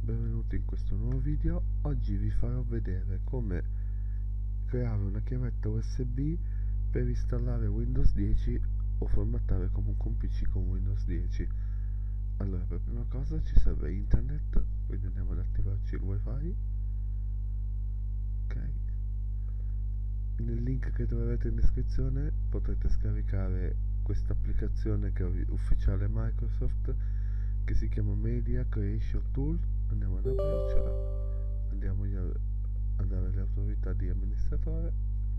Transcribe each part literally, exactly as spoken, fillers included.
benvenuti in questo nuovo video. Oggi vi farò vedere come creare una chiavetta U S B per installare Windows dieci o formattare comunque un P C con Windows dieci. Allora, per prima cosa ci serve internet, quindi andiamo ad attivarci il wifi. Ok, nel link che troverete in descrizione potrete scaricare questa applicazione che è ufficiale Microsoft, che si chiama Media Creation Tool. Andiamo ad aprircela, andiamo a dare le autorità di amministratore.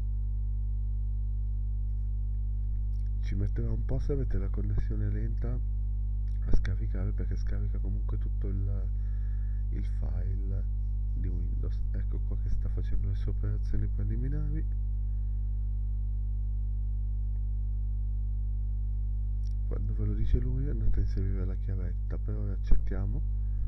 Ci metterà un po' se avete la connessione lenta a scaricare, perché scarica comunque tutto il, il file di Windows. Ecco qua che sta facendo le sue operazioni preliminari. Quando ve lo dice lui andate a inserire la chiavetta. Per ora accettiamo.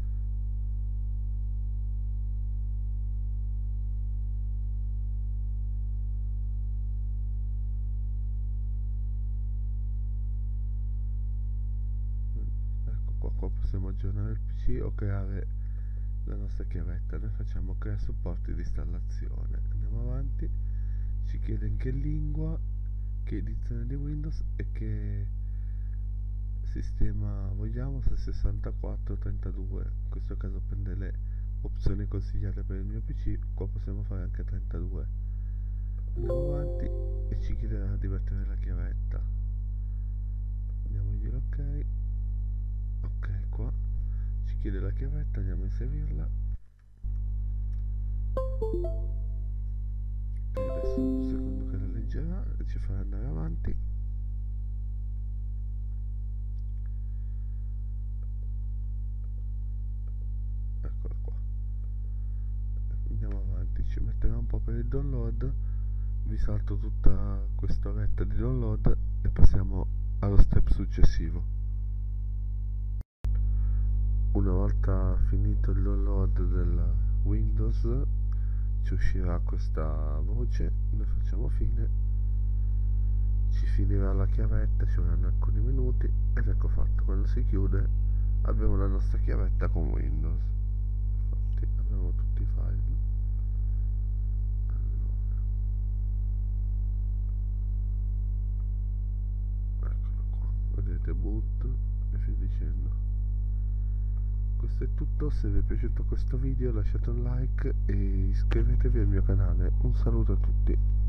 Ecco qua, qua possiamo aggiornare il P C o creare la nostra chiavetta. Noi facciamo crea supporti di installazione. Andiamo avanti. Ci chiede in che lingua, che edizione di Windows e che sistema vogliamo, se sessantaquattro trentadue. In questo caso prende le opzioni consigliate per il mio P C. Qua possiamo fare anche trentadue. Andiamo avanti e ci chiederà di mettere la chiavetta. Andiamo a dire ok. Ok, qua ci chiede la chiavetta, andiamo a inserirla. E adesso un secondo che la leggerà e ci farà andare avanti. Eccola qua. Andiamo avanti, ci metterà un po' per il download. Vi salto tutta questa oretta di download e passiamo allo step successivo. Una volta finito il download del Windows ci uscirà questa voce, noi facciamo fine, ci finirà la chiavetta, ci vorranno alcuni minuti ed ecco fatto. Quando si chiude abbiamo la nostra chiavetta con Windows. Infatti abbiamo tutti i file. Allora, eccola qua, vedete, boot e via dicendo. Questo è tutto. Se vi è piaciuto questo video lasciate un like e iscrivetevi al mio canale. Un saluto a tutti.